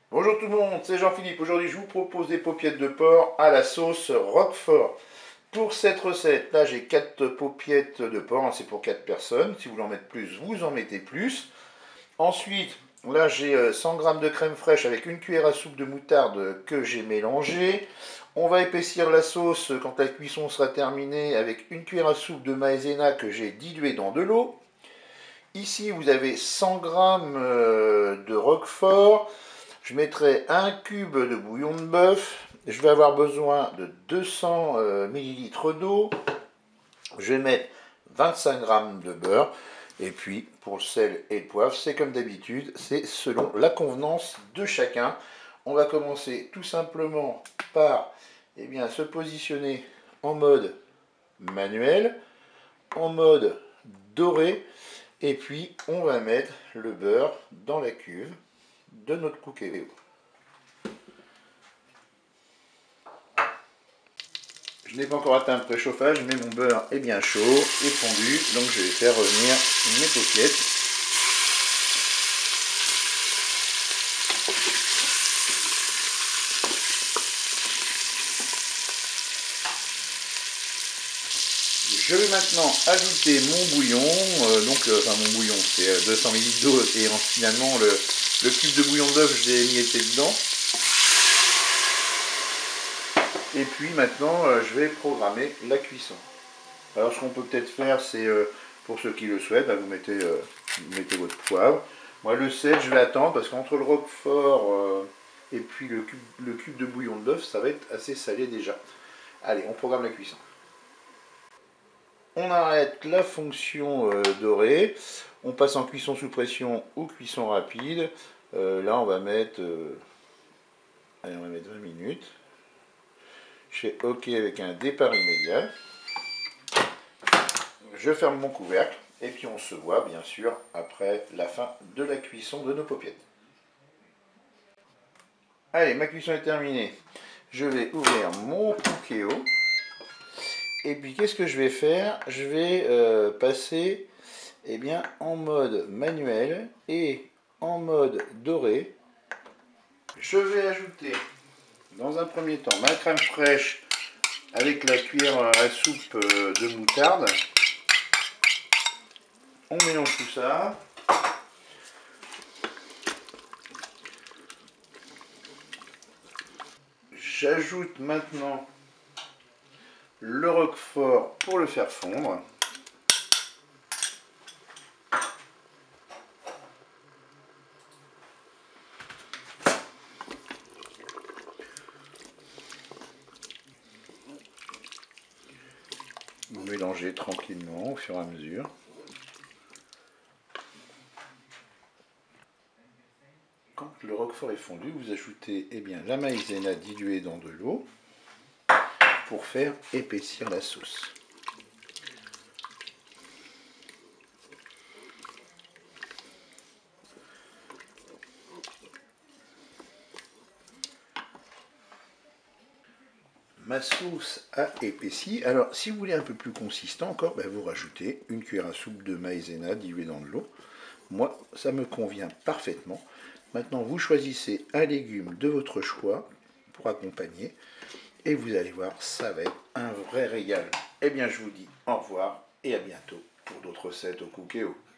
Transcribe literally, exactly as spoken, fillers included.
Bonjour tout le monde, c'est Jean-Philippe. Aujourd'hui, je vous propose des paupiettes de porc à la sauce Roquefort. Pour cette recette, là, j'ai quatre paupiettes de porc, hein, c'est pour quatre personnes. Si vous voulez en mettre plus, vous en mettez plus. Ensuite, là, j'ai cent grammes de crème fraîche avec une cuillère à soupe de moutarde que j'ai mélangée. On va épaissir la sauce quand la cuisson sera terminée avec une cuillère à soupe de maïzena que j'ai diluée dans de l'eau. Ici, vous avez cent grammes de Roquefort. Je mettrai un cube de bouillon de bœuf. Je vais avoir besoin de deux cents millilitres d'eau. Je vais mettre vingt-cinq grammes de beurre. Et puis, pour le sel et le poivre, c'est comme d'habitude, c'est selon la convenance de chacun. On va commencer tout simplement par eh bien, se positionner en mode manuel, en mode doré. Et puis, on va mettre le beurre dans la cuve de notre cookéo. Je n'ai pas encore atteint le préchauffage, mais mon beurre est bien chaud et fondu, donc je vais faire revenir mes paupiettes. Je vais maintenant ajouter mon bouillon, euh, donc euh, enfin mon bouillon, c'est euh, deux cents millilitres d'eau et euh, finalement le, le cube de bouillon d'œuf je l'ai émietté dedans. Et puis maintenant euh, je vais programmer la cuisson. Alors ce qu'on peut peut-être faire, c'est euh, pour ceux qui le souhaitent, bah, vous, mettez, euh, vous mettez votre poivre. Moi le sel je vais attendre parce qu'entre le roquefort euh, et puis le cube, le cube de bouillon d'œuf, ça va être assez salé déjà. Allez, on programme la cuisson. On arrête la fonction euh, dorée, on passe en cuisson sous pression ou cuisson rapide. Euh, là on va mettre, euh, allez, on va mettre vingt minutes. Je fais OK avec un départ immédiat. Je ferme mon couvercle et puis on se voit bien sûr après la fin de la cuisson de nos paupiettes. Allez, ma cuisson est terminée. Je vais ouvrir mon cookéo. Et puis qu'est-ce que je vais faire? Je vais euh, passer eh bien, en mode manuel et en mode doré. Je vais ajouter dans un premier temps ma crème fraîche avec la cuillère à soupe de moutarde. On mélange tout ça. J'ajoute maintenant le roquefort pour le faire fondre. Vous mélangez tranquillement au fur et à mesure. Quand le roquefort est fondu, vous ajoutez eh bien, la maïzena diluée dans de l'eau pour faire épaissir la sauce. Ma sauce a épaissi. Alors, si vous voulez un peu plus consistant encore, ben, vous rajoutez une cuillère à soupe de maïzena diluée dans de l'eau. Moi, ça me convient parfaitement. Maintenant, vous choisissez un légume de votre choix pour accompagner. Et vous allez voir, ça va être un vrai régal. Eh bien, je vous dis au revoir et à bientôt pour d'autres recettes au Cookéo.